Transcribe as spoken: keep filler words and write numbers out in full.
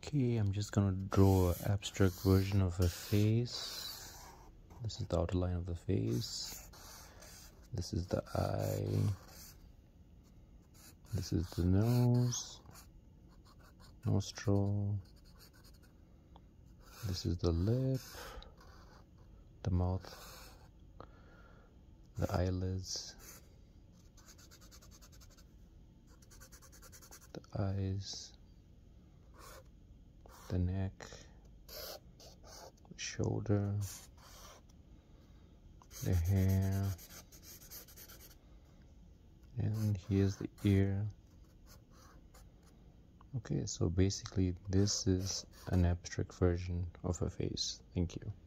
Okay, I'm just gonna draw an abstract version of a face. This is the outline of the face. This is the eye. This is the nose, nostril. This is the lip, the mouth, the eyelids, the eyes, the neck, the shoulder, the hair, and here's the ear. Okay, so basically this is an abstract version of a face. Thank you.